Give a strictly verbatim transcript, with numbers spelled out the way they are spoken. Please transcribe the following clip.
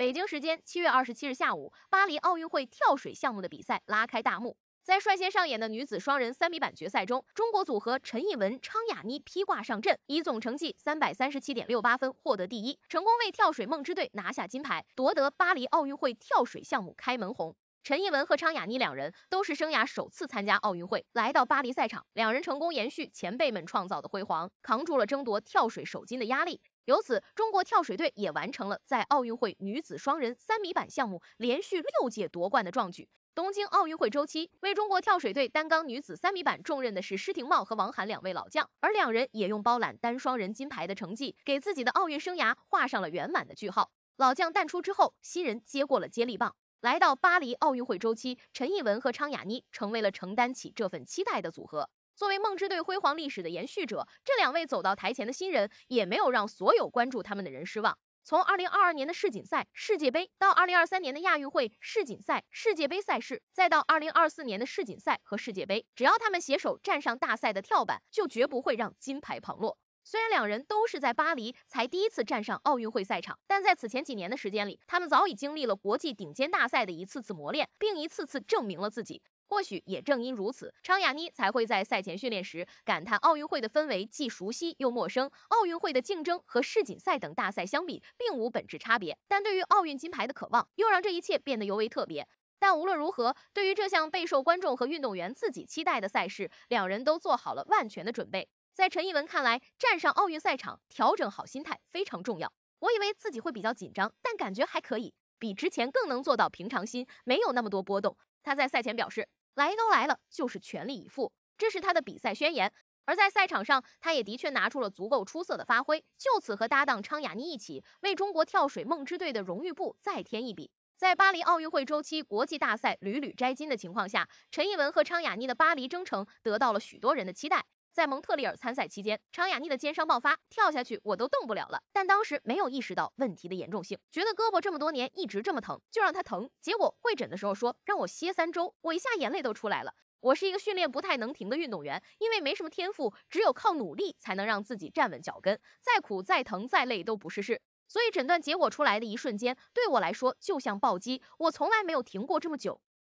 北京时间七月二十七日下午，巴黎奥运会跳水项目的比赛拉开大幕。在率先上演的女子双人三米板决赛中，中国组合陈艺文、昌雅妮披挂上阵，以总成绩三百三十七点六八分获得第一，成功为跳水梦之队拿下金牌，夺得巴黎奥运会跳水项目开门红。陈艺文和昌雅妮两人都是生涯首次参加奥运会，来到巴黎赛场，两人成功延续前辈们创造的辉煌，扛住了争夺跳水首金的压力。由此，中国跳水队也完成了在奥运会女子双人三米板项目连续六届夺冠的壮举。东京奥运会周期，为中国跳水队担纲女子三米板重任的是施廷懋和王涵两位老将，而两人也用包揽单双人金牌的成绩，给自己的奥运生涯画上了圆满的句号。老将淡出之后，新人接过了接力棒。来到巴黎奥运会周期，陈艺文和昌雅妮成为了承担起这份期待的组合。作为梦之队辉煌历史的延续者，这两位走到台前的新人也没有让所有关注他们的人失望。从二零二二年的世锦赛、世界杯，到二零二三年的亚运会、世锦赛、世界杯赛事，再到二零二四年的世锦赛和世界杯，只要他们携手站上大赛的跳板，就绝不会让金牌旁落。虽然两人都是在巴黎才第一次站上奥运会赛场，但在此前几年的时间里，他们早已经历了国际顶尖大赛的一次次磨练，并一次次证明了自己。或许也正因如此，昌雅妮才会在赛前训练时感叹奥运会的氛围既熟悉又陌生。奥运会的竞争和世锦赛等大赛相比，并无本质差别，但对于奥运金牌的渴望，又让这一切变得尤为特别。但无论如何，对于这项备受观众和运动员自己期待的赛事，两人都做好了万全的准备。在陈艺文看来，站上奥运赛场，调整好心态非常重要。我以为自己会比较紧张，但感觉还可以，比之前更能做到平常心，没有那么多波动。他在赛前表示，来都来了，就是全力以赴，这是他的比赛宣言。而在赛场上，他也的确拿出了足够出色的发挥，就此和搭档昌雅妮一起为中国跳水梦之队的荣誉簿再添一笔。在巴黎奥运会周期国际大赛屡屡摘金的情况下，陈艺文和昌雅妮的巴黎征程得到了许多人的期待。在蒙特利尔参赛期间，昌雅妮的肩伤爆发，跳下去我都动不了了。但当时没有意识到问题的严重性，觉得胳膊这么多年一直这么疼，就让它疼。结果会诊的时候说让我歇三周，我一下眼泪都出来了。我是一个训练不太能停的运动员，因为没什么天赋，只有靠努力才能让自己站稳脚跟，再苦再疼再累都不是事。所以诊断结果出来的一瞬间，对我来说就像暴击，我从来没有停过这么久。